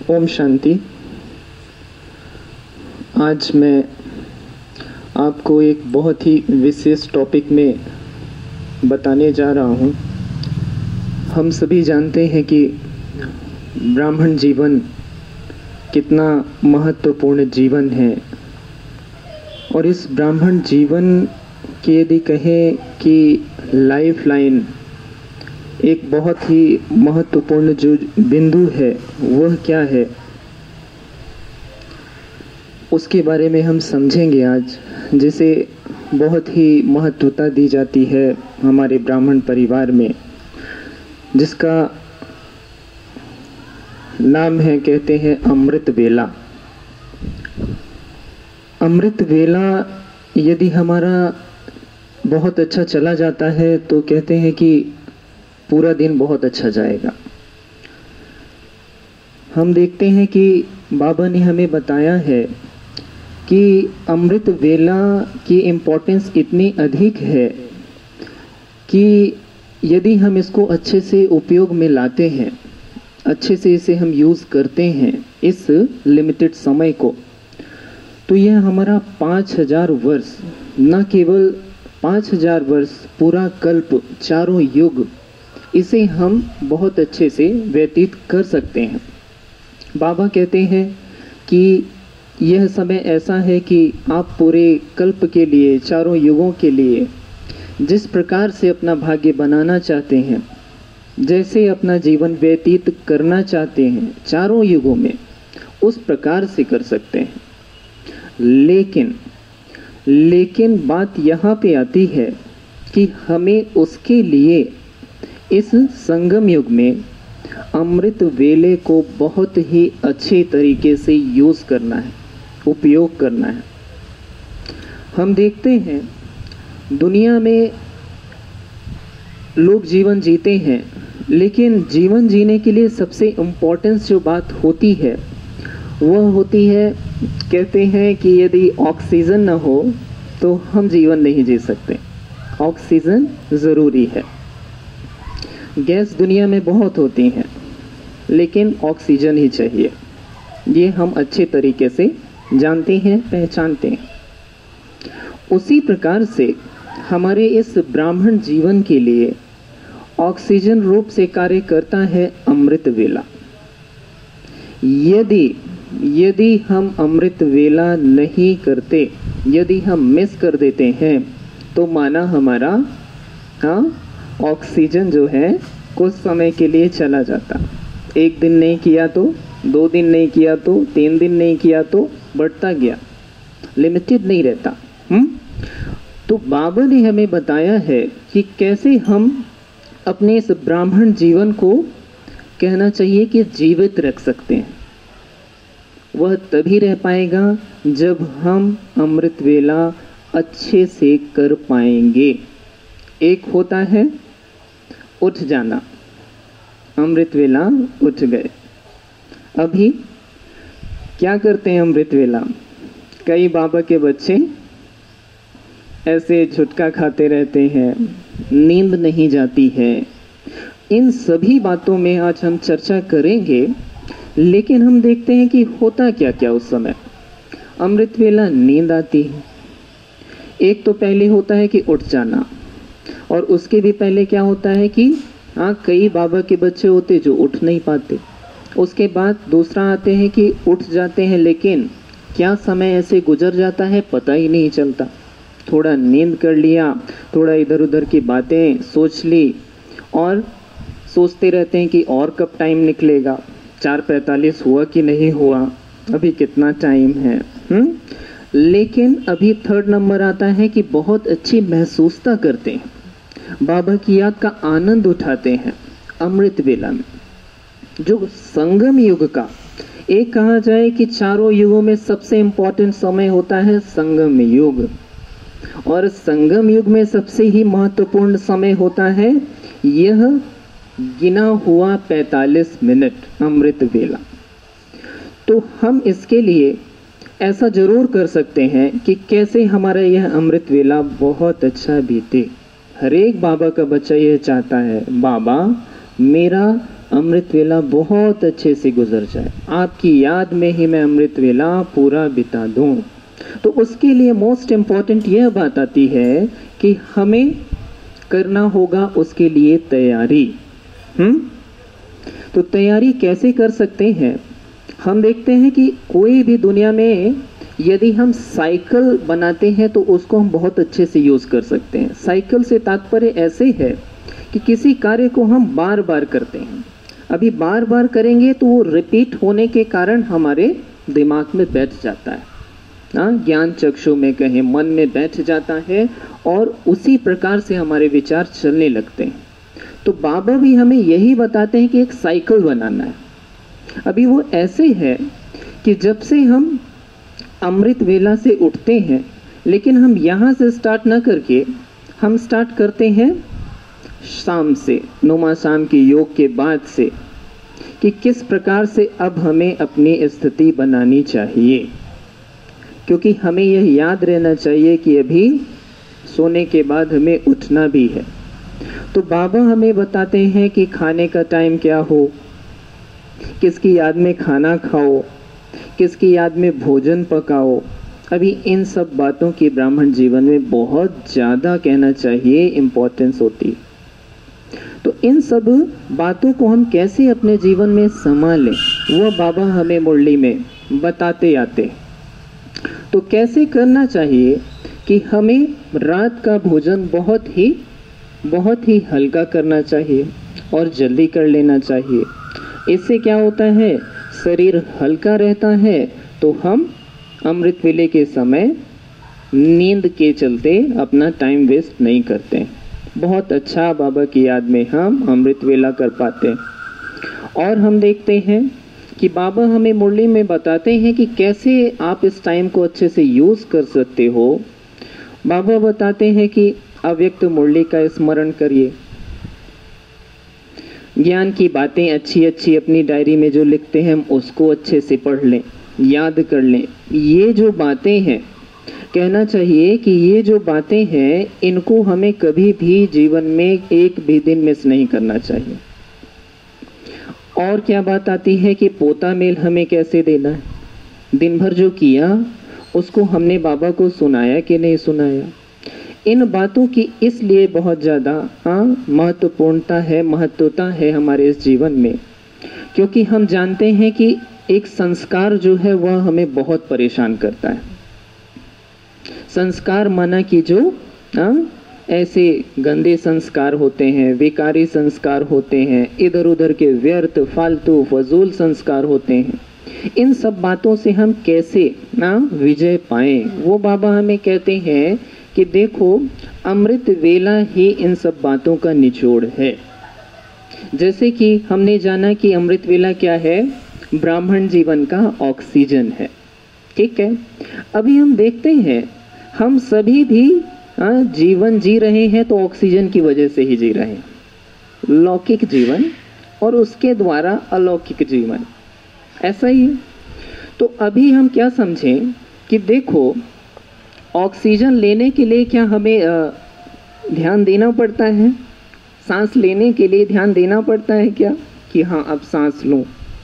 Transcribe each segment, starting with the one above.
ओम शांति। आज मैं आपको एक बहुत ही विशेष टॉपिक में बताने जा रहा हूँ। हम सभी जानते हैं कि ब्राह्मण जीवन कितना महत्वपूर्ण जीवन है, और इस ब्राह्मण जीवन के यदि कहें कि लाइफ लाइन एक बहुत ही महत्वपूर्ण जो बिंदु है वह क्या है, उसके बारे में हम समझेंगे आज, जिसे बहुत ही महत्वता दी जाती है हमारे ब्राह्मण परिवार में, जिसका नाम है, कहते हैं अमृत वेला। अमृत वेला यदि हमारा बहुत अच्छा चला जाता है तो कहते हैं कि पूरा दिन बहुत अच्छा जाएगा। हम देखते हैं कि बाबा ने हमें बताया है कि अमृत वेला की इम्पोर्टेंस इतनी अधिक है कि यदि हम इसको अच्छे से उपयोग में लाते हैं, अच्छे से इसे हम यूज़ करते हैं इस लिमिटेड समय को, तो यह हमारा 5000 वर्ष, न केवल 5000 वर्ष, पूरा कल्प, चारों युग, इसे हम बहुत अच्छे से व्यतीत कर सकते हैं। बाबा कहते हैं कि यह समय ऐसा है कि आप पूरे कल्प के लिए, चारों युगों के लिए जिस प्रकार से अपना भाग्य बनाना चाहते हैं, जैसे अपना जीवन व्यतीत करना चाहते हैं चारों युगों में, उस प्रकार से कर सकते हैं। लेकिन बात यहाँ पे आती है कि हमें उसके लिए इस संगम युग में अमृत वेले को बहुत ही अच्छे तरीके से यूज़ करना है, उपयोग करना है। हम देखते हैं दुनिया में लोग जीवन जीते हैं, लेकिन जीवन जीने के लिए सबसे इम्पोर्टेंस जो बात होती है वह होती है, कहते हैं कि यदि ऑक्सीजन न हो तो हम जीवन नहीं जी सकते। ऑक्सीजन ज़रूरी है। गैस दुनिया में बहुत होती हैं, लेकिन ऑक्सीजन ही चाहिए। ये हम अच्छे तरीके से जानते हैं, पहचानते हैं। उसी प्रकार से हमारे इस ब्राह्मण जीवन के लिए ऑक्सीजन रूप से कार्य करता है अमृत वेला। यदि हम अमृत वेला नहीं करते, यदि हम मिस कर देते हैं, तो माना हमारा ऑक्सीजन जो है कुछ समय के लिए चला जाता। 1 दिन नहीं किया तो, 2 दिन नहीं किया तो, 3 दिन नहीं किया तो बढ़ता गया, लिमिटेड नहीं रहता। तो बाबा ने हमें बताया है कि कैसे हम अपने इस ब्राह्मण जीवन को, कहना चाहिए कि जीवित रख सकते हैं। वह तभी रह पाएगा जब हम अमृत वेला अच्छे से कर पाएंगे। एक होता है उठ जाना, अमृत वेला उठ गए। अभी क्या करते हैं अमृत वेला? कई बाबा के बच्चे ऐसे झुटका खाते रहते हैं, नींद नहीं जाती है। इन सभी बातों में आज हम चर्चा करेंगे, लेकिन हम देखते हैं कि होता क्या क्या उस समय। अमृत वेला नींद आती है। एक तो पहले होता है कि उठ जाना, और उसके भी पहले क्या होता है कि कई बाबा के बच्चे होते जो उठ नहीं पाते। उसके बाद दूसरा आते हैं कि उठ जाते हैं, लेकिन क्या समय ऐसे गुजर जाता है पता ही नहीं चलता। थोड़ा नींद कर लिया, थोड़ा इधर उधर की बातें सोच ली, और सोचते रहते हैं कि और कब टाइम निकलेगा, 4:45 हुआ कि नहीं हुआ, अभी कितना टाइम है। लेकिन अभी 3rd नंबर आता है कि बहुत अच्छी महसूसता करते हैं, बाबा की याद का आनंद उठाते हैं अमृत वेला में, जो संगम युग का, एक कहा जाए कि चारों युगों में सबसे इम्पोर्टेंट समय होता है संगम युग, और संगम युग में सबसे ही महत्वपूर्ण समय होता है यह गिना हुआ 45 मिनट अमृत वेला। तो हम इसके लिए ऐसा जरूर कर सकते हैं कि कैसे हमारा यह अमृत वेला बहुत अच्छा बीते। हर एक बाबा का बच्चा यह चाहता है, बाबा मेरा अमृत वेला बहुत अच्छे से गुजर जाए, आपकी याद में ही मैं अमृत वेला पूरा बिता दूं। तो उसके लिए मोस्ट इम्पॉर्टेंट यह बात आती है कि हमें करना होगा उसके लिए तैयारी। तो तैयारी कैसे कर सकते हैं? हम देखते हैं कि कोई भी दुनिया में यदि हम साइकिल बनाते हैं तो उसको हम बहुत अच्छे से यूज़ कर सकते हैं। साइकिल से तात्पर्य ऐसे है कि किसी कार्य को हम बार बार करते हैं, अभी बार बार करेंगे तो वो रिपीट होने के कारण हमारे दिमाग में बैठ जाता है, ज्ञान चक्षु में कहें, मन में बैठ जाता है और उसी प्रकार से हमारे विचार चलने लगते हैं। तो बाबा भी हमें यही बताते हैं कि एक साइकिल बनाना है। अभी वो ऐसे है कि जब से हम अमृत वेला से उठते हैं, लेकिन हम यहाँ से स्टार्ट ना करके हम स्टार्ट करते हैं शाम से, नुमा शाम के योग के बाद से, कि किस प्रकार से अब हमें अपनी स्थिति बनानी चाहिए। क्योंकि हमें यह याद रहना चाहिए कि अभी सोने के बाद हमें उठना भी है। तो बाबा हमें बताते हैं कि खाने का टाइम क्या हो, किसकी याद में खाना खाओ, किसकी याद में भोजन पकाओ। अभी इन सब बातों की ब्राह्मण जीवन में बहुत ज़्यादा कहना चाहिए इम्पोर्टेंस होती। तो इन सब बातों को हम कैसे अपने जीवन में संभालें, वह बाबा हमें मुरली में बताते आते। तो कैसे करना चाहिए कि हमें रात का भोजन बहुत ही हल्का करना चाहिए और जल्दी कर लेना चाहिए। इससे क्या होता है, शरीर हल्का रहता है तो हम अमृत वेले के समय नींद के चलते अपना टाइम वेस्ट नहीं करते। बहुत अच्छा बाबा की याद में हम अमृत वेला कर पाते। और हम देखते हैं कि बाबा हमें मुरली में बताते हैं कि कैसे आप इस टाइम को अच्छे से यूज़ कर सकते हो। बाबा बताते हैं कि अव्यक्त मुरली का स्मरण करिए, ज्ञान की बातें अच्छी अच्छी अपनी डायरी में जो लिखते हैं हम उसको अच्छे से पढ़ लें, याद कर लें। ये जो बातें हैं, कहना चाहिए कि ये जो बातें हैं इनको हमें कभी भी जीवन में एक भी दिन मिस नहीं करना चाहिए। और क्या बात आती है कि पोता मेल हमें कैसे देना है, दिन भर जो किया उसको हमने बाबा को सुनाया कि नहीं सुनाया। इन बातों की इसलिए बहुत ज़्यादा महत्वता है हमारे इस जीवन में, क्योंकि हम जानते हैं कि एक संस्कार जो है वह हमें बहुत परेशान करता है। संस्कार माना कि जो ऐसे गंदे संस्कार होते हैं, विकारी संस्कार होते हैं, इधर उधर के व्यर्थ फालतू फजूल संस्कार होते हैं। इन सब बातों से हम कैसे विजय पाएं, वो बाबा हमें कहते हैं कि देखो अमृत वेला ही इन सब बातों का निचोड़ है। जैसे कि हमने जाना कि अमृत वेला क्या है, ब्राह्मण जीवन का ऑक्सीजन है। ठीक है, अभी हम देखते हैं हम सभी भी जीवन जी रहे हैं तो ऑक्सीजन की वजह से ही जी रहे हैं, लौकिक जीवन और उसके द्वारा अलौकिक जीवन, ऐसा ही है। तो अभी हम क्या समझें कि देखो ऑक्सीजन लेने के लिए क्या हमें ध्यान देना पड़ता है, सांस लेने के लिए ध्यान देना पड़ता है क्या, कि हाँ अब सांस लूं,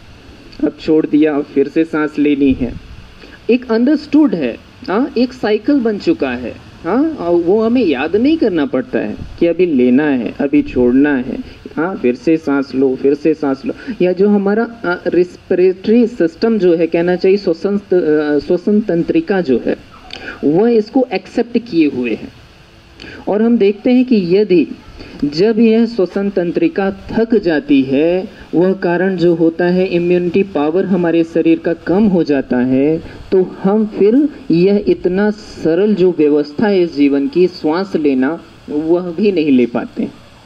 अब छोड़ दिया, अब फिर से सांस लेनी है। एक अंडरस्टूड है, एक साइकिल बन चुका है, वो हमें याद नहीं करना पड़ता है कि अभी लेना है, अभी छोड़ना है, फिर से सांस लो, फिर से सांस लो। या जो हमारा रेस्पिरेटरी सिस्टम जो है, कहना चाहिए श्वसन तंत्रिका जो है, वह इसको एक्सेप्ट किए हुए है। और हम देखते हैं कि यदि जब यह श्वसन तंत्रिका थक जाती है, वह कारण जो होता है इम्यूनिटी पावर हमारे शरीर का कम हो जाता है, तो हम फिर यह इतना सरल जो व्यवस्था है इस जीवन की, श्वास लेना, वह भी नहीं ले पाते।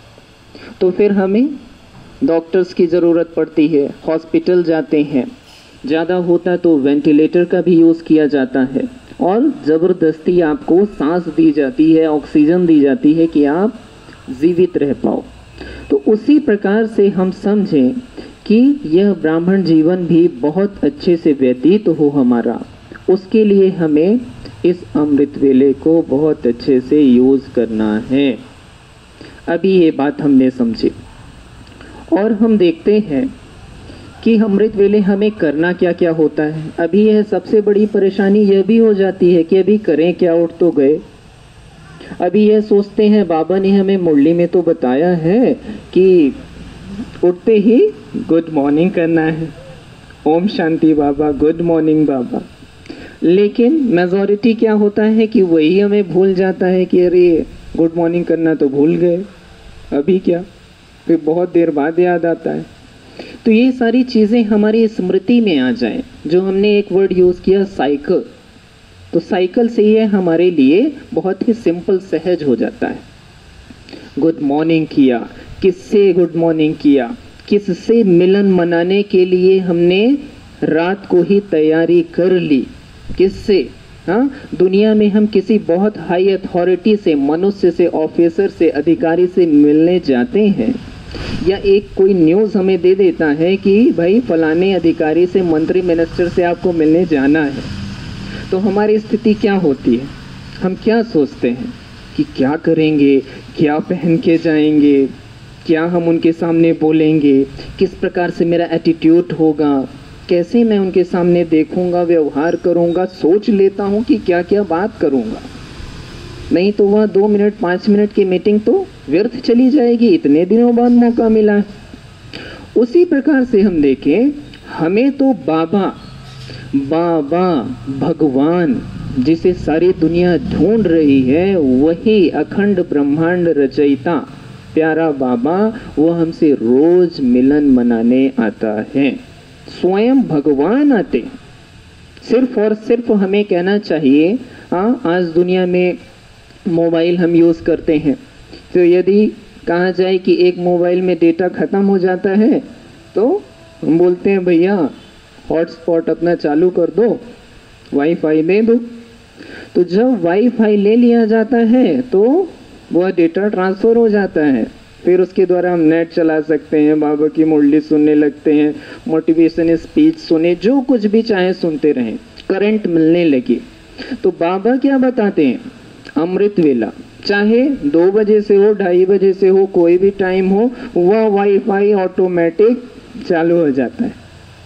तो फिर हमें डॉक्टर्स की ज़रूरत पड़ती है, हॉस्पिटल जाते हैं, ज़्यादा होता तो वेंटिलेटर का भी यूज़ किया जाता है और ज़बरदस्ती आपको सांस दी जाती है, ऑक्सीजन दी जाती है कि आप जीवित रह पाओ। तो उसी प्रकार से हम समझें कि यह ब्राह्मण जीवन भी बहुत अच्छे से व्यतीत हो हमारा, उसके लिए हमें इस अमृत वेले को बहुत अच्छे से यूज़ करना है। अभी ये बात हमने समझी। और हम देखते हैं कि अमृत वेले हमें करना क्या क्या होता है। अभी यह सबसे बड़ी परेशानी यह भी हो जाती है कि अभी करें क्या, उठ तो गए। अभी यह सोचते हैं, बाबा ने हमें मुरली में तो बताया है कि उठते ही गुड मॉर्निंग करना है, ओम शांति बाबा, गुड मॉर्निंग बाबा। लेकिन मेजॉरिटी क्या होता है कि वही हमें भूल जाता है कि अरे गुड मॉर्निंग करना तो भूल गए, अभी क्या, फिर बहुत देर बाद याद आता है। तो ये सारी चीज़ें हमारी स्मृति में आ जाएं। जो हमने एक वर्ड यूज़ किया साइकिल, तो साइकिल से ये हमारे लिए बहुत ही सिंपल, सहज हो जाता है। गुड मॉर्निंग किया, किससे गुड मॉर्निंग किया, किससे मिलन मनाने के लिए हमने रात को ही तैयारी कर ली, किससे। हाँ, दुनिया में हम किसी बहुत हाई अथॉरिटी से, मनुष्य से, ऑफिसर से, अधिकारी से मिलने जाते हैं, या एक कोई न्यूज़ हमें दे देता है कि भाई फलाने अधिकारी से, मंत्री, मिनिस्टर से आपको मिलने जाना है, तो हमारी स्थिति क्या होती है? हम क्या सोचते हैं कि क्या करेंगे, क्या पहन के जाएंगे, क्या हम उनके सामने बोलेंगे, किस प्रकार से मेरा एटीट्यूड होगा, कैसे मैं उनके सामने देखूंगा, व्यवहार करूंगा। सोच लेता हूं कि क्या क्या बात करूंगा, नहीं तो वह 2 मिनट 5 मिनट की मीटिंग तो व्यर्थ चली जाएगी, इतने दिनों बाद मौका मिला। उसी प्रकार से हम देखें, हमें तो बाबा बाबा भगवान जिसे सारी दुनिया ढूंढ रही है, वही अखंड ब्रह्मांड रचयिता प्यारा बाबा, वो हमसे रोज मिलन मनाने आता है। स्वयं भगवान आते, सिर्फ और सिर्फ हमें कहना चाहिए। हाँ, आज दुनिया में मोबाइल हम यूज़ करते हैं, तो यदि कहा जाए कि एक मोबाइल में डेटा ख़त्म हो जाता है, तो हम बोलते हैं भैया हॉटस्पॉट अपना चालू कर दो, वाईफाई दे दो। तो जब वाईफाई ले लिया जाता है तो वह डेटा ट्रांसफ़र हो जाता है, फिर उसके द्वारा हम नेट चला सकते हैं, बाबा की मुरली सुनने लगते हैं, मोटिवेशन स्पीच सुने, जो कुछ भी चाहे सुनते रहें, करंट मिलने लगी। तो बाबा क्या बताते हैं? अमृत वेला, चाहे 2 बजे से हो, 2:30 बजे से हो, कोई भी टाइम हो, वह वाईफाई ऑटोमेटिक चालू हो जाता है।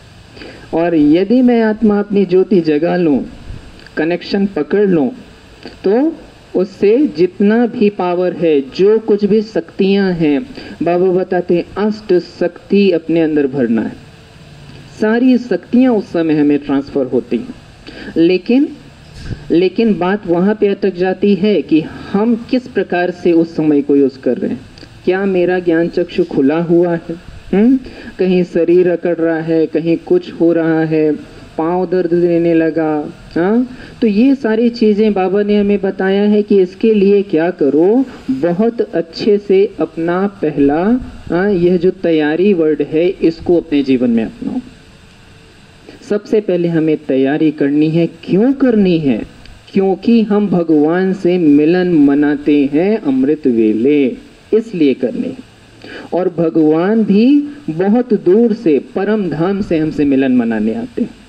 और यदि मैं आत्मा अपनी ज्योति जगा लूँ, कनेक्शन पकड़ लूँ, तो उससे जितना भी पावर है, जो कुछ भी शक्तियाँ हैं, बाबा बताते हैं अष्ट शक्ति अपने अंदर भरना है। सारी शक्तियाँ उस समय हमें ट्रांसफ़र होती हैं। लेकिन बात वहाँ पे अटक जाती है कि हम किस प्रकार से उस समय को यूज़ कर रहे हैं। क्या मेरा ज्ञान चक्षु खुला हुआ है? कहीं शरीर अकड़ रहा है, कहीं कुछ हो रहा है, पाँव दर्द देने लगा। हाँ, तो ये सारी चीज़ें बाबा ने हमें बताया है कि इसके लिए क्या करो, बहुत अच्छे से अपना पहला यह जो तैयारी वर्ड है, इसको अपने जीवन में अपनाओ। सबसे पहले हमें तैयारी करनी है। क्यों करनी है? क्योंकि हम भगवान से मिलन मनाते हैं अमृत वेले, इसलिए करनी है। और भगवान भी बहुत दूर से, परम धाम से हमसे मिलन मनाने आते हैं।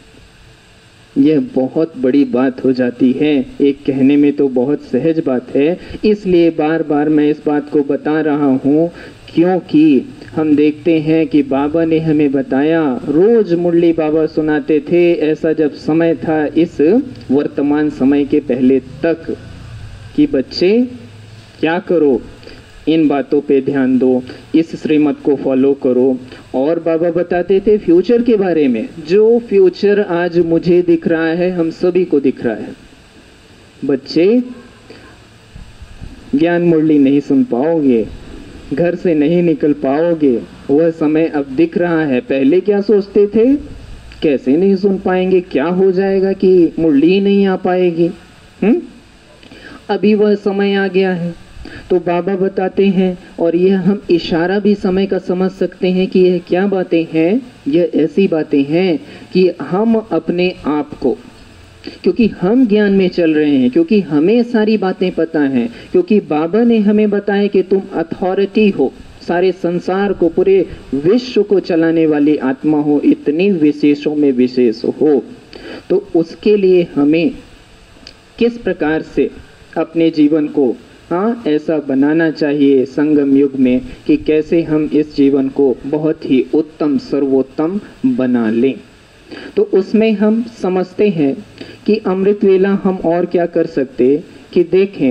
यह बहुत बड़ी बात हो जाती है, एक कहने में तो बहुत सहज बात है, इसलिए बार बार मैं इस बात को बता रहा हूँ, क्योंकि हम देखते हैं कि बाबा ने हमें बताया, रोज मुरली बाबा सुनाते थे। ऐसा जब समय था इस वर्तमान समय के पहले तक, कि बच्चे क्या करो, इन बातों पे ध्यान दो, इस श्रीमत को फॉलो करो। और बाबा बताते थे फ्यूचर के बारे में, जो फ्यूचर आज मुझे दिख रहा है, हम सभी को दिख रहा है। बच्चे ज्ञान मुरली नहीं सुन पाओगे, घर से नहीं निकल पाओगे, वह समय अब दिख रहा है। पहले क्या सोचते थे, कैसे नहीं सुन पाएंगे, क्या हो जाएगा कि मुरली ही नहीं आ पाएगी। अभी वह समय आ गया है। तो बाबा बताते हैं, और यह हम इशारा भी समय का समझ सकते हैं कि यह क्या बातें हैं। यह ऐसी बातें हैं कि हम अपने आप को, क्योंकि हम ज्ञान में चल रहे हैं, क्योंकि हमें सारी बातें पता हैं, क्योंकि बाबा ने हमें बताया कि तुम अथॉरिटी हो, सारे संसार को, पूरे विश्व को चलाने वाली आत्मा हो, इतनी विशेषों में विशेष हो। तो उसके लिए हमें किस प्रकार से अपने जीवन को हाँ, ऐसा बनाना चाहिए संगम युग में कि कैसे हम इस जीवन को बहुत ही उत्तम सर्वोत्तम बना लें। तो उसमें हम समझते हैं कि अमृत वेला हम और क्या कर सकते कि देखें,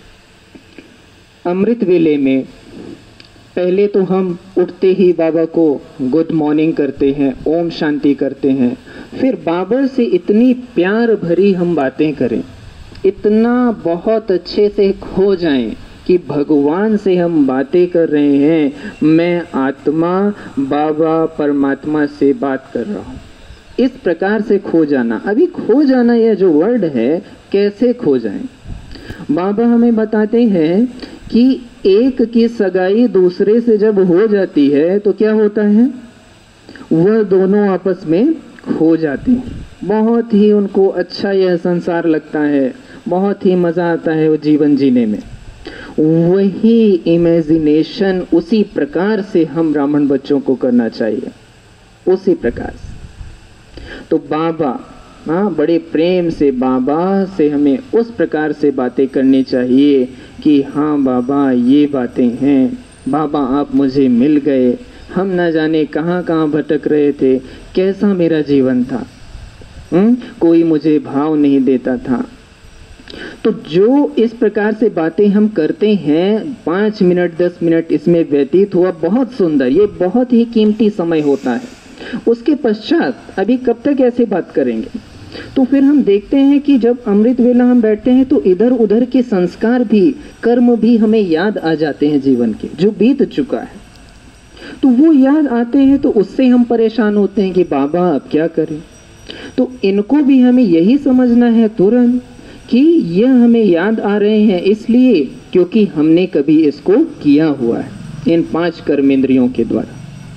अमृत वेले में पहले तो हम उठते ही बाबा को गुड मॉर्निंग करते हैं, ओम शांति करते हैं, फिर बाबा से इतनी प्यार भरी हम बातें करें, इतना बहुत अच्छे से खो जाएं कि भगवान से हम बातें कर रहे हैं, मैं आत्मा बाबा परमात्मा से बात कर रहा हूँ। इस प्रकार से खो जाना, अभी खो जाना यह जो वर्ड है, कैसे खो जाएं? बाबा हमें बताते हैं कि एक की सगाई दूसरे से जब हो जाती है तो क्या होता है, वह दोनों आपस में खो जाते हैं। बहुत ही उनको अच्छा यह संसार लगता है, बहुत ही मजा आता है वो जीवन जीने में। वही इमेजिनेशन उसी प्रकार से हम ब्राह्मण बच्चों को करना चाहिए, उसी प्रकार से। तो बाबा, हाँ, बड़े प्रेम से बाबा से हमें उस प्रकार से बातें करनी चाहिए कि हाँ बाबा ये बातें हैं, बाबा आप मुझे मिल गए, हम न जाने कहाँ कहाँ भटक रहे थे, कैसा मेरा जीवन था, कोई मुझे भाव नहीं देता था। तो जो इस प्रकार से बातें हम करते हैं, 5 मिनट 10 मिनट इसमें व्यतीत हुआ, बहुत सुंदर, ये बहुत ही कीमती समय होता है। उसके पश्चात अभी कब तक ऐसे बात करेंगे? तो फिर हम देखते हैं कि जब अमृत वेला हम बैठते हैं तो इधर उधर के संस्कार भी, कर्म भी हमें याद आ जाते हैं, जीवन के जो बीत चुका है तो वो याद आते हैं, तो उससे हम परेशान होते हैं कि बाबा अब क्या करें। तो इनको भी हमें यही समझना है तुरंत कि यह हमें याद आ रहे हैं इसलिए क्योंकि हमने कभी इसको किया हुआ है इन 5 कर्मेंद्रियों के द्वारा।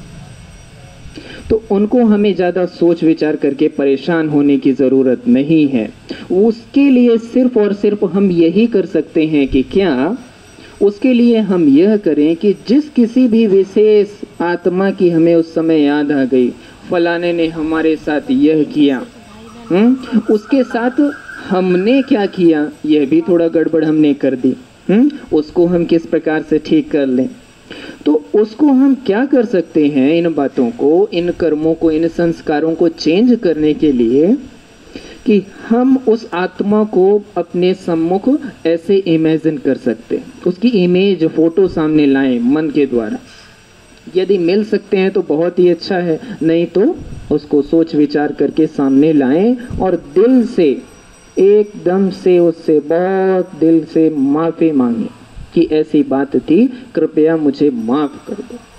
तो उनको हमें ज़्यादा सोच विचार करके परेशान होने की ज़रूरत नहीं है। उसके लिए सिर्फ और सिर्फ हम यही कर सकते हैं कि क्या, उसके लिए हम यह करें कि जिस किसी भी विशेष आत्मा की हमें उस समय याद आ गई, फलाने ने हमारे साथ यह किया, उसके साथ हमने क्या किया, यह भी थोड़ा गड़बड़ हमने कर दी, उसको हम किस प्रकार से ठीक कर लें। तो उसको हम क्या कर सकते हैं, इन बातों को, इन कर्मों को, इन संस्कारों को चेंज करने के लिए कि हम उस आत्मा को अपने सम्मुख ऐसे इमेजिन कर सकते हैं, उसकी इमेज फोटो सामने लाएं मन के द्वारा। यदि मिल सकते हैं तो बहुत ही अच्छा है, नहीं तो उसको सोच विचार करके सामने लाएं और दिल से, एकदम से उससे बहुत दिल से माफी मांगे कि ऐसी बात थी, कृपया मुझे माफ कर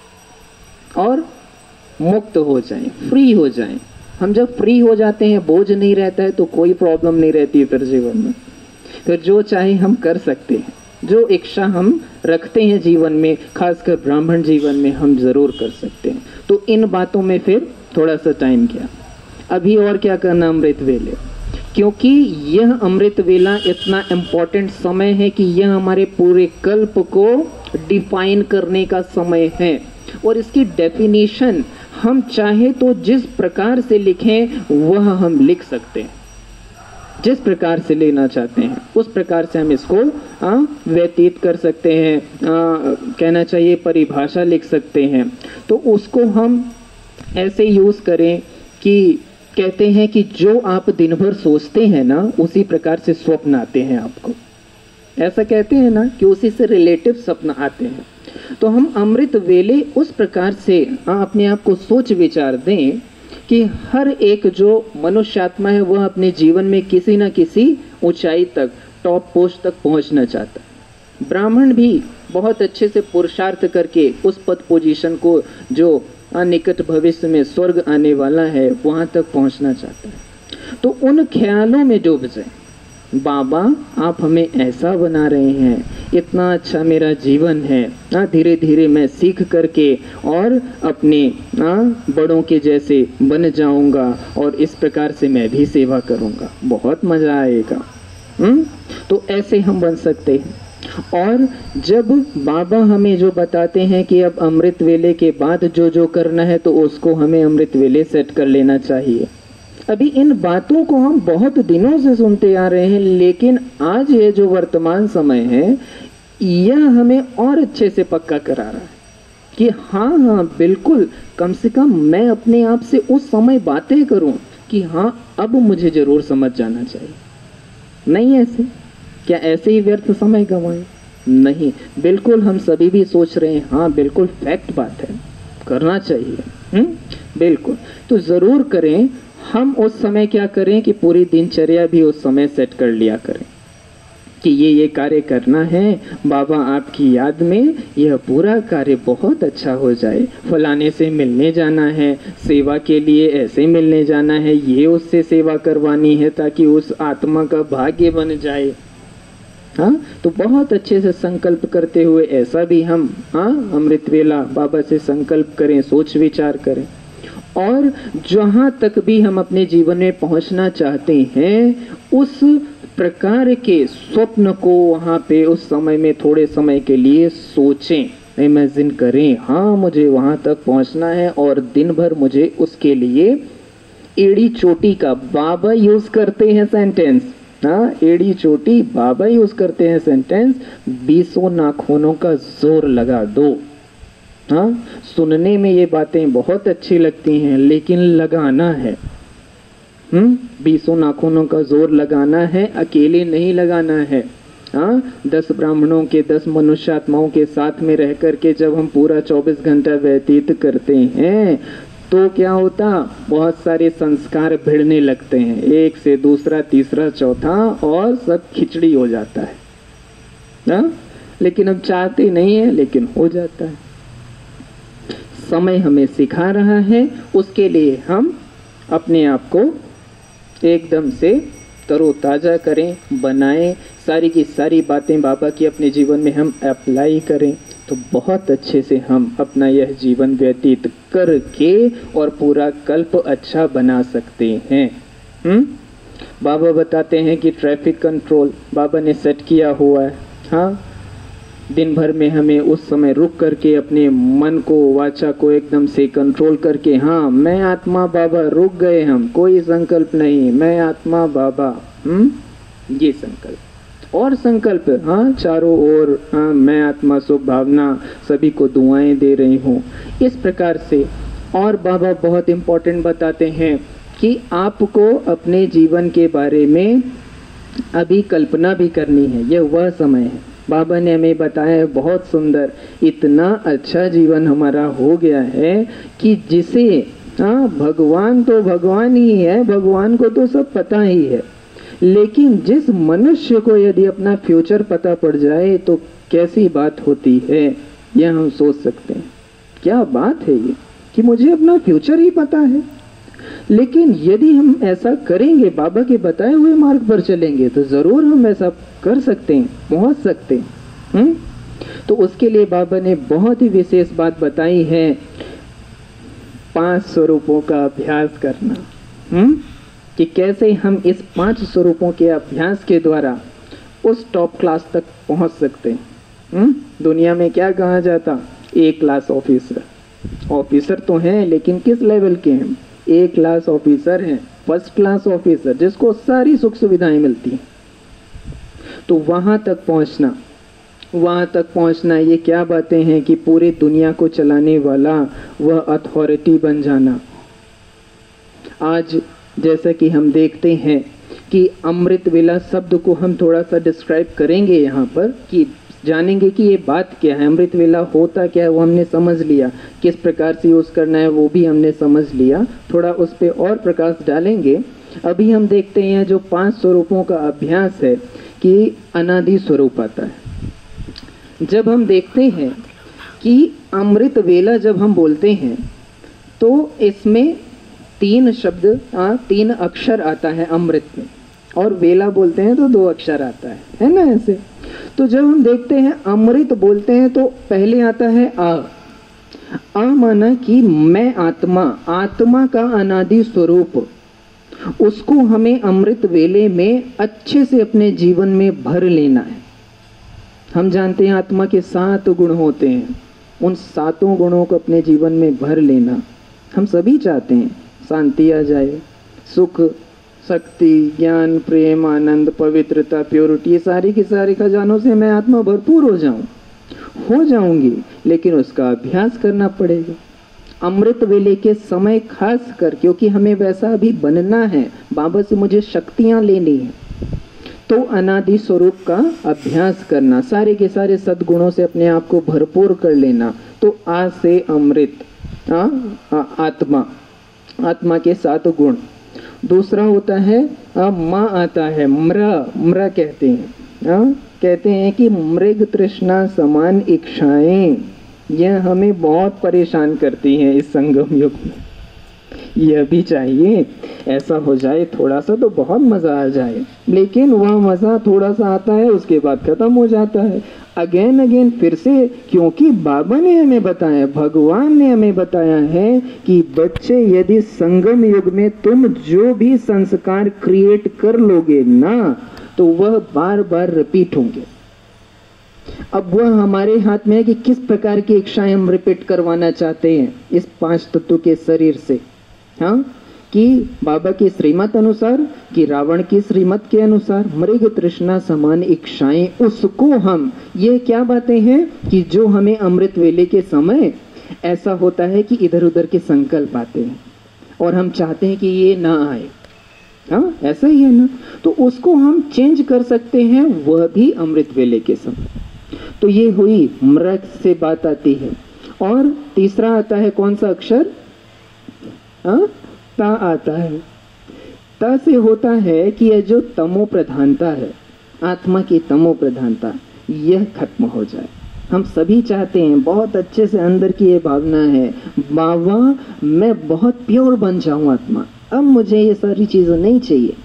दो, और मुक्त हो जाएं, फ्री हो जाएं। हम जब फ्री हो जाते हैं, बोझ नहीं रहता है, तो कोई प्रॉब्लम नहीं रहती फिर जीवन में। फिर जो चाहे हम कर सकते हैं, जो इच्छा हम रखते हैं जीवन में, खासकर ब्राह्मण जीवन में हम जरूर कर सकते हैं। तो इन बातों में फिर थोड़ा सा टाइम गया। अभी और क्या करना अमृत वेले, क्योंकि यह अमृत वेला इतना इम्पोर्टेंट समय है कि यह हमारे पूरे कल्प को डिफाइन करने का समय है। और इसकी डेफिनेशन हम चाहे तो जिस प्रकार से लिखें वह हम लिख सकते हैं, जिस प्रकार से लेना चाहते हैं उस प्रकार से हम इसको व्यतीत कर सकते हैं, कहना चाहिए परिभाषा लिख सकते हैं। तो उसको हम ऐसे यूज करें कि कहते हैं कि जो आप दिन भर सोचते हैं ना, उसी प्रकार से स्वप्न आते हैं आपको, ऐसा कहते हैं ना कि उसी से रिलेटिव स्वप्न आते हैं। तो हम अमृत वेले उस प्रकार से अपने आप को सोच विचार दें कि हर एक जो मनुष्य आत्मा है वह अपने जीवन में किसी न किसी ऊंचाई तक, टॉप पोस्ट तक पहुंचना चाहता है। ब्राह्मण भी बहुत अच्छे से पुरुषार्थ करके उस पद पोजीशन को जो निकट भविष्य में स्वर्ग आने वाला है वहां तक पहुंचना चाहता है। तो उन ख्यालों में डूब जाए, बाबा आप हमें ऐसा बना रहे हैं, इतना अच्छा मेरा जीवन है, धीरे धीरे मैं सीख करके और अपने बड़ों के जैसे बन जाऊंगा और इस प्रकार से मैं भी सेवा करूंगा, बहुत मजा आएगा। तो ऐसे हम बन सकते हैं। और जब बाबा हमें जो बताते हैं कि अब अमृत वेले के बाद जो जो करना है तो उसको हमें अमृत वेले सेट कर लेना चाहिए। अभी इन बातों को हम बहुत दिनों से सुनते आ रहे हैं, लेकिन आज ये जो वर्तमान समय है यह हमें और अच्छे से पक्का करा रहा है कि हाँ हाँ बिल्कुल, कम से कम मैं अपने आप से उस समय बातें करूं कि हाँ अब मुझे जरूर समझ जाना चाहिए। नहीं ऐसे, क्या ऐसे ही व्यर्थ समय गंवाएं? नहीं, बिल्कुल हम सभी भी सोच रहे हैं हाँ बिल्कुल फैक्ट बात है, करना चाहिए। बिल्कुल, तो जरूर करें। हम उस समय क्या करें कि पूरी दिनचर्या भी उस समय सेट कर लिया करें कि ये कार्य करना है, बाबा आपकी याद में यह पूरा कार्य बहुत अच्छा हो जाए, फलाने से मिलने जाना है, सेवा के लिए ऐसे मिलने जाना है, ये उससे सेवा करवानी है ताकि उस आत्मा का भाग्य बन जाए। हाँ, तो बहुत अच्छे से संकल्प करते हुए ऐसा भी हम अमृत वेला बाबा से संकल्प करें, सोच विचार करें। और जहाँ तक भी हम अपने जीवन में पहुँचना चाहते हैं उस प्रकार के स्वप्न को वहाँ पे उस समय में थोड़े समय के लिए सोचें, इमेजिन करें, हाँ मुझे वहाँ तक पहुँचना है और दिन भर मुझे उसके लिए एड़ी चोटी का बाबा यूज करते हैं सेंटेंस, हाँ एड़ी चोटी बाबा यूज करते हैं सेंटेंस, 20 नाखूनों का जोर लगा दो। हाँ, सुनने में ये बातें बहुत अच्छी लगती हैं लेकिन लगाना है। 20 नाखूनों का जोर लगाना है, अकेले नहीं लगाना है। हाँ, 10 ब्राह्मणों के 10 मनुष्य आत्माओं के साथ में रह करके जब हम पूरा 24 घंटा व्यतीत करते हैं तो क्या होता, बहुत सारे संस्कार भिड़ने लगते हैं, एक से दूसरा तीसरा चौथा और सब खिचड़ी हो जाता है। हाँ, लेकिन हम चाहते नहीं है लेकिन हो जाता है। समय हमें सिखा रहा है, उसके लिए हम अपने आप को एकदम से तरोताजा करें, बनाएं, सारी की सारी बातें बाबा की अपने जीवन में हम अप्लाई करें तो बहुत अच्छे से हम अपना यह जीवन व्यतीत करके और पूरा कल्प अच्छा बना सकते हैं। बाबा बताते हैं कि ट्रैफिक कंट्रोल बाबा ने सेट किया हुआ है। हाँ, दिन भर में हमें उस समय रुक करके अपने मन को, वाचा को एकदम से कंट्रोल करके, हाँ मैं आत्मा बाबा, रुक गए हम, कोई संकल्प नहीं, मैं आत्मा बाबा, ये संकल्प और संकल्प, हाँ चारों ओर, हाँ मैं आत्मा सुख भावना, सभी को दुआएं दे रही हूँ, इस प्रकार से। और बाबा बहुत इम्पोर्टेंट बताते हैं कि आपको अपने जीवन के बारे में अभी कल्पना भी करनी है, यह वह समय है। बाबा ने हमें बताया है बहुत सुंदर, इतना अच्छा जीवन हमारा हो गया है कि जिसे, हाँ भगवान तो भगवान ही है, भगवान को तो सब पता ही है, लेकिन जिस मनुष्य को यदि अपना फ्यूचर पता पड़ जाए तो कैसी बात होती है, यह हम सोच सकते हैं। क्या बात है ये कि मुझे अपना फ्यूचर ही पता है। लेकिन यदि हम ऐसा करेंगे, बाबा के बताए हुए मार्ग पर चलेंगे तो जरूर हम ऐसा कर सकते हैं, पहुंच सकते हैं। तो उसके लिए बाबा ने बहुत ही विशेष बात बताई है, 5 स्वरूपों का अभ्यास करना। कि कैसे हम इस 5 स्वरूपों के अभ्यास के द्वारा उस टॉप क्लास तक पहुंच सकते हैं। दुनिया में क्या कहा जाता, ए क्लास ऑफिसर, ऑफिसर तो हैं लेकिन किस लेवल के हैं, ए क्लास ऑफिसर हैं, फर्स्ट क्लास ऑफिसर, जिसको सारी सुख सुविधाएं मिलती हैं। तो वहां तक पहुंचना ये क्या बातें हैं कि पूरी दुनिया को चलाने वाला वह अथॉरिटी बन जाना। आज जैसा कि हम देखते हैं कि अमृत वेला शब्द को हम थोड़ा सा डिस्क्राइब करेंगे यहाँ पर, कि जानेंगे कि ये बात क्या है, अमृत वेला होता क्या है वो हमने समझ लिया, किस प्रकार से यूज करना है वो भी हमने समझ लिया, थोड़ा उस पर और प्रकाश डालेंगे। अभी हम देखते हैं जो 5 स्वरूपों का अभ्यास है कि अनादि स्वरूप आता है। जब हम देखते हैं कि अमृत वेला जब हम बोलते हैं तो इसमें 3 शब्द, 3 अक्षर आता है अमृत में, और वेला बोलते हैं तो 2 अक्षर आता है ना ऐसे। तो जब हम देखते हैं अमृत बोलते हैं तो पहले आता है आ माना कि मैं आत्मा, आत्मा का अनादि स्वरूप, उसको हमें अमृत वेले में अच्छे से अपने जीवन में भर लेना है। हम जानते हैं आत्मा के 7 गुण होते हैं, उन 7 गुणों को अपने जीवन में भर लेना हम सभी चाहते हैं। शांति आ जाए, सुख शक्ति, ज्ञान, प्रेम, आनंद, पवित्रता, प्योरिटी, ये सारी की सारी खजानों से मैं आत्मा भरपूर हो जाऊंगी, लेकिन उसका अभ्यास करना पड़ेगा। अमृत वेले के समय खास कर, क्योंकि हमें वैसा अभी बनना है, बाबा से मुझे शक्तियां लेनी है, तो अनादि स्वरूप का अभ्यास करना, सारे के सारे सद्गुणों से अपने आप को भरपूर कर लेना। तो आ से अमृत, आत्मा के 7 गुण। दूसरा होता है माँ आता है, म्र कहते हैं। कहते हैं कि मृग तृष्णा समान इच्छाएं, यह हमें बहुत परेशान करती हैं इस संगम युग में। यह भी चाहिए, ऐसा हो जाए थोड़ा सा तो बहुत मजा आ जाए, लेकिन वह मजा थोड़ा सा आता है, उसके बाद खत्म हो जाता है। अगेन फिर से, क्योंकि बाबा ने हमें बताया, भगवान ने हमें बताया है कि बच्चे, यदि संगम युग में तुम जो भी संस्कार क्रिएट कर लोगे ना, तो वह बार बार रिपीट होंगे। अब वह हमारे हाथ में है कि किस प्रकार की इच्छाएं हम रिपीट करवाना चाहते हैं इस 5 तत्व के शरीर से। हाँ, कि बाबा की श्रीमत अनुसार, कि रावण की श्रीमत के अनुसार मृग तृष्णा समान इच्छाएं, उसको हम, ये क्या बातें हैं कि जो हमें अमृत वेले के समय ऐसा होता है कि इधर उधर के संकल्प आते हैं और हम चाहते हैं कि ये ना आए। हाँ, ऐसा ही है ना, तो उसको हम चेंज कर सकते हैं, वह भी अमृत वेले के समय। तो ये हुई मृग से बात आती है। और तीसरा आता है कौन सा अक्षर? ता आता है। ता से होता है कि यह जो तमो प्रधानता है, आत्मा की तमो प्रधानता, यह खत्म हो जाए। हम सभी चाहते हैं, बहुत अच्छे से अंदर की ये भावना है, बाबा मैं बहुत प्योर बन जाऊं आत्मा, अब मुझे ये सारी चीजें नहीं चाहिए।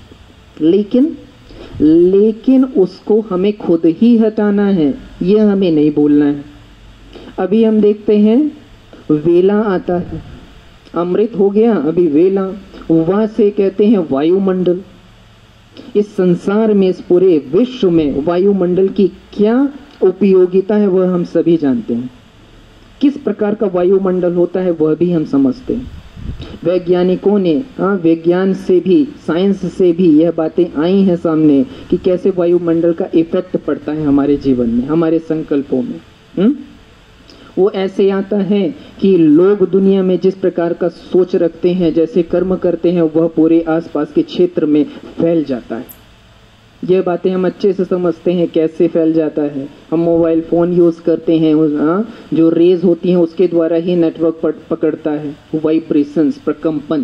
लेकिन उसको हमें खुद ही हटाना है, यह हमें नहीं बोलना है। अभी हम देखते हैं वेला आता है, अमृत हो गया, अभी वेला, वह से कहते हैं वायुमंडल। इस संसार में, इस पूरे विश्व में वायुमंडल की क्या उपयोगिता है वह हम सभी जानते हैं। किस प्रकार का वायुमंडल होता है वह भी हम समझते हैं। वैज्ञानिकों ने, विज्ञान से भी, साइंस से भी यह बातें आई हैं सामने कि कैसे वायुमंडल का इफेक्ट पड़ता है हमारे जीवन में, हमारे संकल्पों में। वो ऐसे आता है कि लोग दुनिया में जिस प्रकार का सोच रखते हैं, जैसे कर्म करते हैं, वह पूरे आसपास के क्षेत्र में फैल जाता है। यह बातें हम अच्छे से समझते हैं कैसे फैल जाता है। हम मोबाइल फ़ोन यूज़ करते हैं, जो रेज होती हैं उसके द्वारा ही नेटवर्क पकड़ता है, वाइब्रेशंस, प्रकंपन,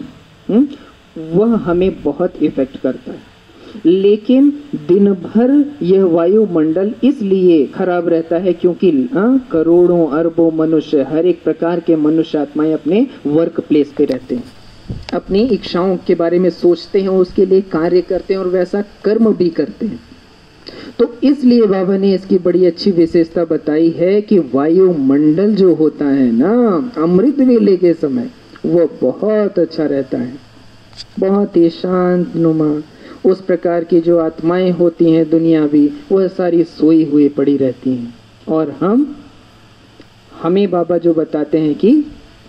वह हमें बहुत इफेक्ट करता है। लेकिन दिन भर यह वायुमंडल इसलिए खराब रहता है क्योंकि करोड़ों अरबों मनुष्य, हर एक प्रकार के मनुष्य आत्माएं अपने वर्क प्लेस पे रहते हैं, अपनी इच्छाओं के बारे में सोचते हैं, उसके लिए कार्य करते हैं और वैसा कर्म भी करते हैं। तो इसलिए बाबा ने इसकी बड़ी अच्छी विशेषता बताई है कि वायुमंडल जो होता है ना अमृत वेले के समय, वो बहुत अच्छा रहता है, बहुत ही शांत नुमा। उस प्रकार की जो आत्माएं होती हैं दुनियावी, वह सारी सोई हुई पड़ी रहती हैं। और हमें बाबा जो बताते हैं कि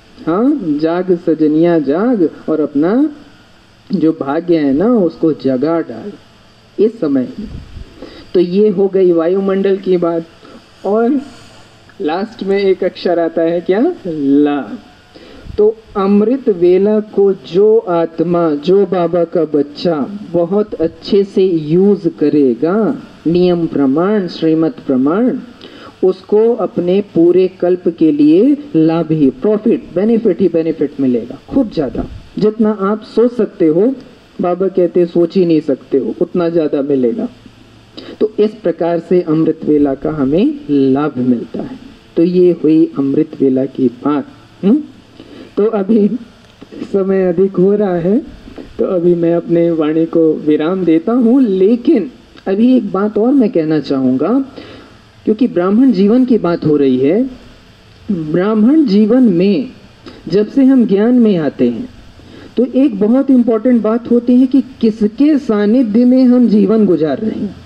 जाग सजनिया जाग, और अपना जो भाग्य है ना उसको जगा डाल इस समय। तो ये हो गई वायुमंडल की बात। और लास्ट में एक अक्षर आता है क्या? ला। तो अमृत वेला को जो आत्मा, जो बाबा का बच्चा बहुत अच्छे से यूज करेगा, नियम प्रमाण, श्रीमत प्रमाण, उसको अपने पूरे कल्प के लिए लाभ ही, प्रॉफिट, बेनिफिट ही बेनिफिट मिलेगा, खूब ज्यादा, जितना आप सोच सकते हो। बाबा कहते सोच ही नहीं सकते हो, उतना ज्यादा मिलेगा। तो इस प्रकार से अमृत वेला का हमें लाभ मिलता है। तो ये हुई अमृत वेला की बात। तो अभी समय अधिक हो रहा है, तो अभी मैं अपने वाणी को विराम देता हूँ। लेकिन अभी एक बात और मैं कहना चाहूँगा, क्योंकि ब्राह्मण जीवन की बात हो रही है। ब्राह्मण जीवन में जब से हम ज्ञान में आते हैं, तो एक बहुत इंपॉर्टेंट बात होती है कि किसके सानिध्य में हम जीवन गुजार रहे हैं।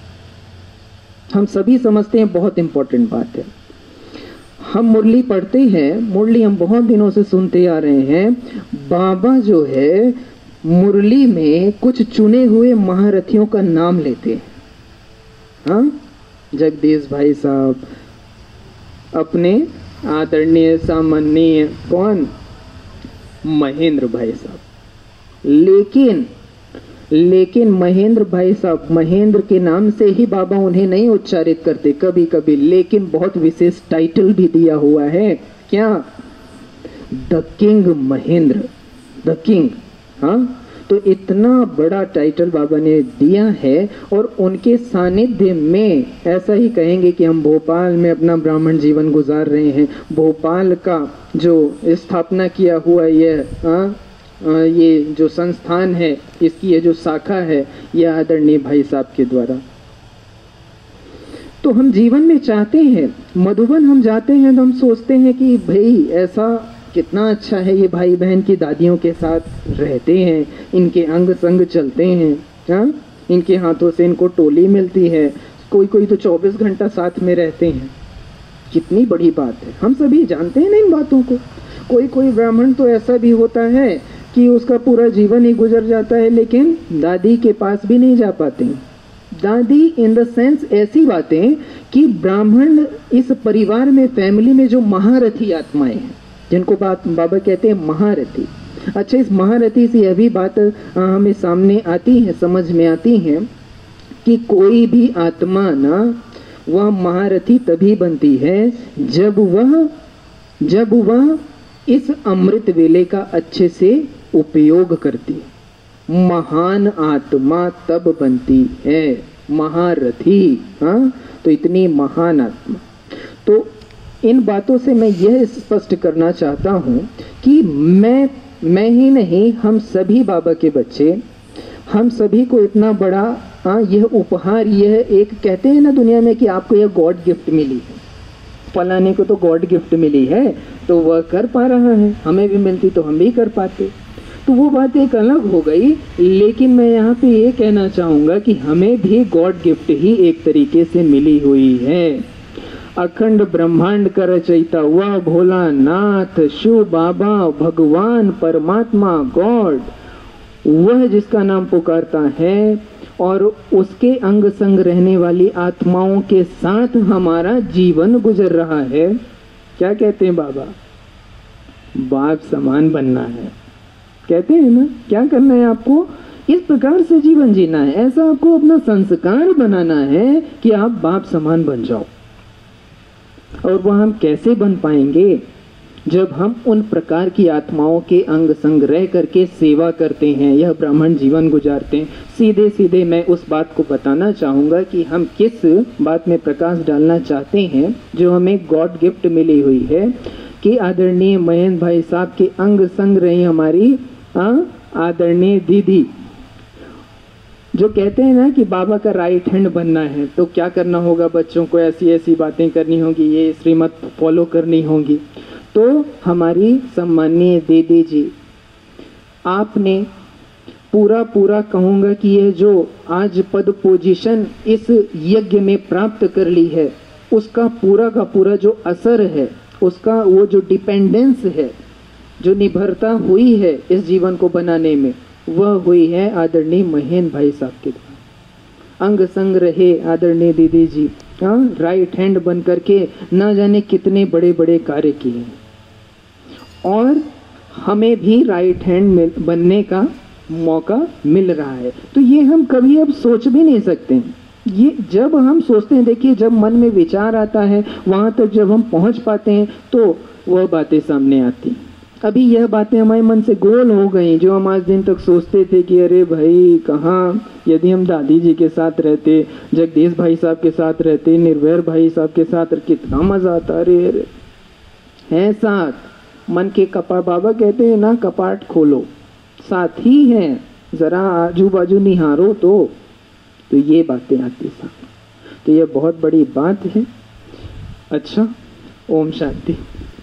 हम सभी समझते हैं बहुत इंपॉर्टेंट बात है। हम मुरली पढ़ते हैं, मुरली हम बहुत दिनों से सुनते आ रहे हैं। बाबा जो है मुरली में कुछ चुने हुए महारथियों का नाम लेते हैं। हाँ, जगदीश भाई साहब, अपने आदरणीय सामान्य कौन, महेंद्र भाई साहब। लेकिन महेंद्र भाई साहब, महेंद्र के नाम से ही बाबा उन्हें नहीं उच्चारित करते कभी कभी, लेकिन बहुत विशेष टाइटल भी दिया हुआ है। क्या? The king Mahendra, the king. हाँ, तो इतना बड़ा टाइटल बाबा ने दिया है। और उनके सानिध्य में ऐसा ही कहेंगे कि हम भोपाल में अपना ब्राह्मण जीवन गुजार रहे हैं। भोपाल का जो स्थापना किया हुआ ये जो संस्थान है, इसकी ये जो शाखा है, यह आदरणीय भाई साहब के द्वारा। तो हम जीवन में चाहते हैं, मधुबन हम जाते हैं तो हम सोचते हैं कि भाई ऐसा कितना अच्छा है, ये भाई बहन की दादियों के साथ रहते हैं, इनके अंग संग चलते हैं। हाँ, इनके हाथों से इनको टोली मिलती है, कोई कोई तो 24 घंटा साथ में रहते हैं। कितनी बड़ी बात है, हम सभी जानते हैं ना इन बातों को। कोई कोई ब्राह्मण तो ऐसा भी होता है कि उसका पूरा जीवन ही गुजर जाता है, लेकिन दादी के पास भी नहीं जा पाते। दादी इन द सेंस ऐसी बातें कि ब्राह्मण इस परिवार में, फैमिली में जो महारथी आत्माएं हैं, जिनको बाबा कहते हैं महारथी। अच्छा, इस महारथी से यह भी बात हमें सामने आती है, समझ में आती है कि कोई भी आत्मा ना, वह महारथी तभी बनती है जब वह इस अमृत वेले का अच्छे से उपयोग करती है। महान आत्मा तब बनती है महारथी। हाँ, तो इतनी महान आत्मा। तो इन बातों से मैं यह स्पष्ट करना चाहता हूँ कि मैं ही नहीं, हम सभी बाबा के बच्चे, हम सभी को इतना बड़ा यह उपहार, यह एक कहते हैं ना दुनिया में कि आपको यह गॉड गिफ्ट मिली है, फलाने को तो गॉड गिफ्ट मिली है तो वह कर पा रहा है, हमें भी मिलती तो हम भी कर पाते। तो वो बात एक अलग हो गई, लेकिन मैं यहाँ पे ये कहना चाहूँगा कि हमें भी गॉड गिफ्ट ही एक तरीके से मिली हुई है। अखंड ब्रह्मांड का रचयिता वह भोलानाथ, शिव बाबा, भगवान, परमात्मा, गॉड, वह जिसका नाम पुकारता है और उसके अंग संग रहने वाली आत्माओं के साथ हमारा जीवन गुजर रहा है। क्या कहते हैं बाबा? बाप समान बनना है, कहते हैं ना। क्या करना है आपको? इस प्रकार से जीवन जीना है, ऐसा आपको अपना संस्कार बनाना है कि आप बाप समान बन जाओ। और वह हम कैसे बन पाएंगे? जब हम उन प्रकार की आत्माओं के अंग संग रह करके सेवा करते हैं, यह ब्राह्मण जीवन गुजारते हैं। सीधे सीधे मैं उस बात को बताना चाहूँगा कि हम किस बात में प्रकाश डालना चाहते हैं, जो हमें गॉड गिफ्ट मिली हुई है कि आदरणीय महेंद्र भाई साहब के अंग संग रही हमारी आदरणीय दीदी, जो कहते हैं ना कि बाबा का राइट हैंड बनना है, तो क्या करना होगा? बच्चों को ऐसी ऐसी बातें करनी होगी, ये श्रीमत फॉलो करनी होगी। तो हमारी सम्माननीय दीदी जी, आपने पूरा कहूँगा कि यह जो आज पद पोजीशन इस यज्ञ में प्राप्त कर ली है, उसका पूरा का पूरा जो असर है, उसका वो जो डिपेंडेंस है, जो निर्भरता हुई है इस जीवन को बनाने में, वह हुई है आदरणीय महेंद्र भाई साहब के द्वारा। अंग संग रहे आदरणीय दीदी जी, राइट हैंड बन करके ना जाने कितने बड़े बड़े कार्य किए हैं, और हमें भी राइट हैंड बनने का मौका मिल रहा है। तो ये हम कभी अब सोच भी नहीं सकते। ये जब हम सोचते हैं, देखिए जब मन में विचार आता है, वहाँ तक जब हम पहुँच पाते हैं तो वह बातें सामने आती हैं। अभी यह बातें हमारे मन से गोल हो गई, जो हम आज दिन तक सोचते थे कि अरे भाई कहाँ, यदि हम दादी जी के साथ रहते, जगदीश भाई साहब के साथ रहते, निर्भय भाई साहब के साथ, कितना मजा आता। अरे अरे है साथ, मन के कपाट, बाबा कहते हैं ना, कपाट खोलो, साथ ही हैं, जरा आजू बाजू निहारो तो ये बातें आती सामने। तो यह बहुत बड़ी बात है। अच्छा, ओम शांति।